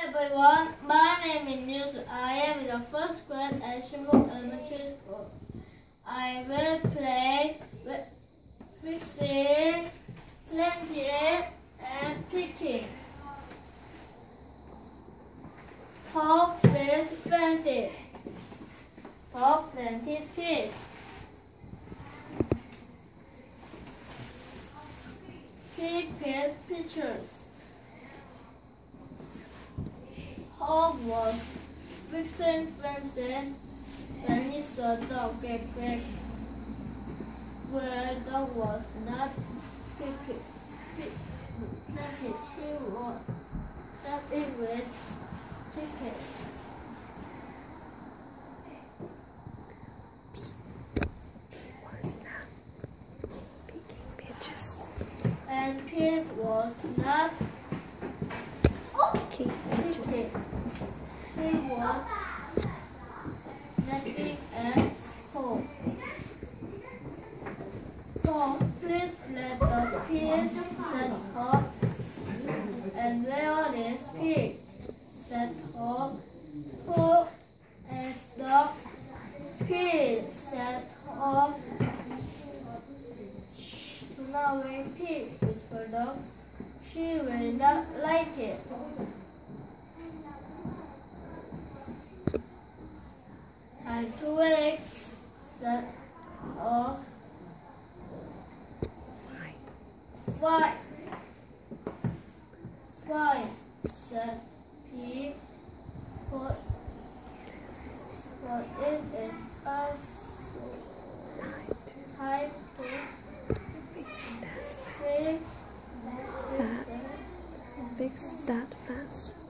everyone, my name is News. I am in the first grade at Shimon Elementary School. I will play with fixing, planting, and picking. Pork fish planted. Pork planted fish. Pig picked pictures. Hog was fixing fences when he saw dog get back where dog was not planted. He was helping with chicken. Was not picking pictures. And pig was not Picking pictures. He was napping at home. Hog, please let the pig, said Hog. And where is pig? Said Hog. Who is the pig? Said Hog. Shh, do not wake pig, whispered Dog. She will not like it. Time to wake, said Hog. Why? Why? Said Pig. But it is also time to Fix that fence.